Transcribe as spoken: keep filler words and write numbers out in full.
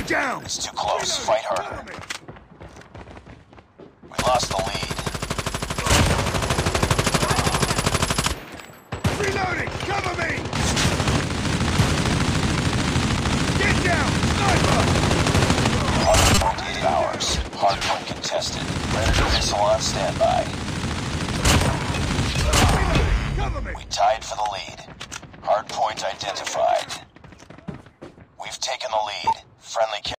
down! It's too close. Fight harder. We lost the lead. Reloading! Cover me! Get down! Sniper! one hundred forty-eight hours. Hardpoint contested. Predator missile on standby. Cover me! We tied for the lead. Hardpoint identified. We've taken the lead. Friendly